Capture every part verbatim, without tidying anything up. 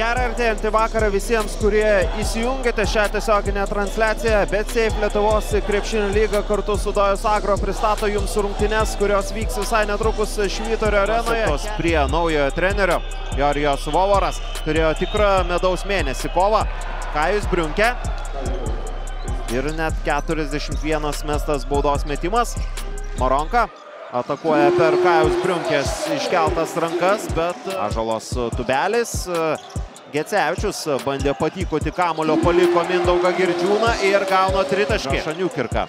Gerą artėjantį vakarą visiems, kurie įsijungėte šią tiesioginę transliaciją. BetSafe Lietuvos krepšinio lyga kartu su Dojus Agro pristato jums rungtynes, kurios vyks visai netrukus Švyturio arenoje. Prie naujojo trenerio Jorijos Vovoras turėjo tikrą medaus mėnesį kovą. Kajus Briunkė ir net keturiasdešimt vienas mestas baudos metimas. Maronka atakuoja per Kajus Briunkės iškeltas rankas, bet Ąžuolas Tubelis. Gecevičius bandė patikoti kamulio, paliko Mindaugą Girdžiūną ir gauna tritaškį. Niukirka.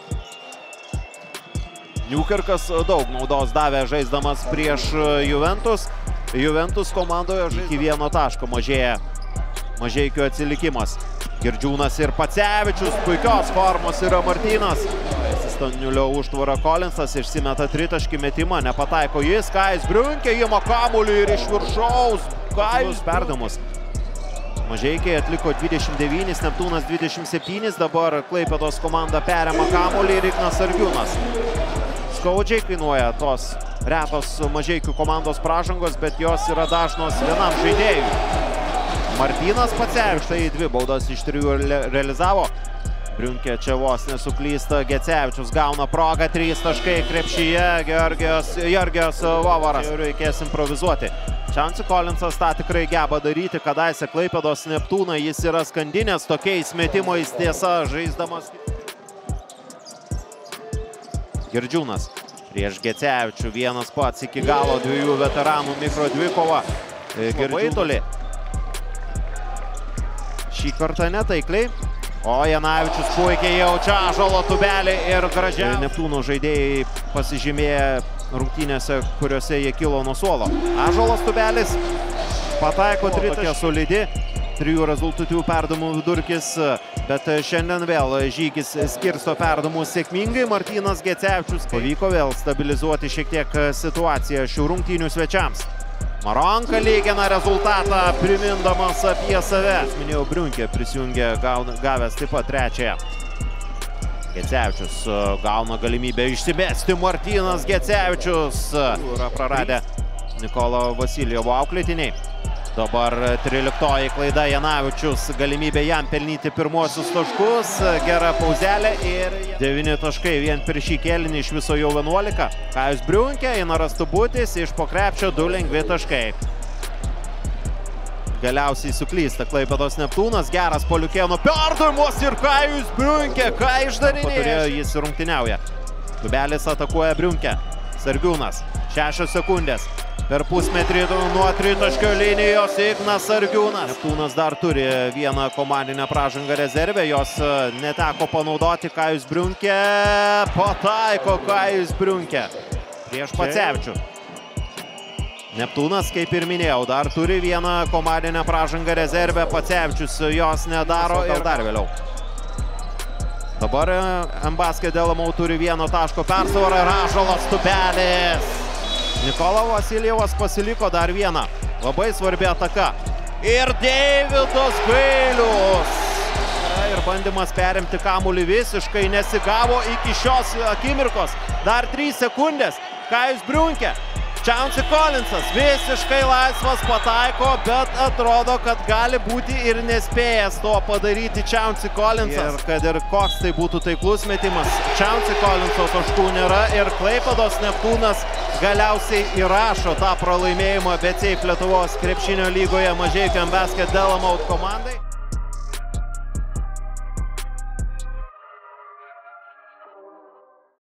Niukirkas daug naudos davė žaisdamas prieš Juventus. Juventus komandoje iki vieno taško mažėja Mažeikių atsilikimas. Girdžiūnas ir Pacevičius, puikios formos yra Martynas. Stanulio užtvara Kolinsas išsimeta tritaškį metimą, nepataiko jis. Kajus Briunkė ima kamuolį ir iš viršaus. Kajus perdamus. Mažeikiai atliko dvidešimt devynis, Neptūnas dvidešimt septynis, dabar Klaipėdos komanda perima kamuolį ir Ignas Sargiūnas. Skaudžiai kainuoja tos retos Mažeikių komandos pražangos, bet jos yra dažnos vienam žaidėjui. Martynas Pacevičius tai dvi baudas iš trijų realizavo. Briunkė čia vos nesuklysta, Gecevičius gauna progą, trys taškai krepšyje, Georgijos Vovoras. Reikės improvizuoti. Čiansi Kolinsas tą tikrai geba daryti, kadaise Klaipėdos Neptūną jis yra skandinės tokiais metimais, tiesa žaisdamas. Girdžiūnas prieš Gecevičių, vienas pats iki galo dviejų veteranų mikro dvikova. Labai toli. Šį kartą netaikliai. O Janavičius puikiai jaučia Ąžuolo Tubelį ir gražiai. Neptūno žaidėjai pasižymėję rungtynėse, kuriuose jie kilo nuo suolo. Ąžuolas Tubelis pataiko tritaškį, solidi, trijų rezultatyvių perdavimų vidurkis, bet šiandien vėl Žygis skirsto perdavimus sėkmingai. Martynas Gecevičius pavyko vėl stabilizuoti šiek tiek situaciją šių rungtynių svečiams. Maronka lygina rezultatą, primindamas apie save. Minėjau, Briunkė prisijungė, gavęs taip pat trečiąją. Gecevičius gauna galimybę išsibesti. Martynas Gecevičius yra praradę Nikolo Vasiljevo auklėtiniai. Dabar tryliktoji klaida Janavičius, galimybė jam pelnyti pirmuosius taškus. Gera pauzelė ir devyni taškai vien per šį kėlinį, iš viso jau vienuolika. Kajus Briunkė, Einaras Tubutis, iš po krepšio du lengvi taškai. Galiausiai suklysta Klaipėdos Neptūnas, geras Poliukėno perdavimas ir Kajus Briunkė, ką išdarinėja. Jis rungtyniauja. Tubelis atakuoja Briunkę. Sargiūnas, šešios sekundės. Per pusmetrį nuo tritaškio linijos Ignas Sargiūnas. Neptūnas dar turi vieną komandinę pražangą rezervę, jos neteko panaudoti. Kajus Briunkė, pataiko Kajus Briunkė prieš Pacevičių. Neptūnas, kaip ir minėjau, dar turi vieną komandinę pražangą rezervę, Pacevičius jos nedaro ir dar vėliau. Dabar Embaskė Delamau turi vieno taško persvarą ir Ąžuolas Tubelis. Nikola Vasiljevas pasiliko dar vieną. Labai svarbi ataka. Ir Deividas Gailius. Ir bandymas perimti kamuolį visiškai nesigavo iki šios akimirkos. Dar trys sekundės. Kajus Briunkė. Čiansi Kolinsas visiškai laisvas pataiko, bet atrodo, kad gali būti ir nespėjęs to padaryti Čiansi Kolinsas. Ir kad ir koks tai būtų taiklus metimas, Čiansi Kolinso taškų nėra ir Klaipėdos Neptūnas galiausiai įrašo tą pralaimėjimą BetSafe Lietuvos krepšinio lygoje Mažeikių Embaskė Delamau komandai.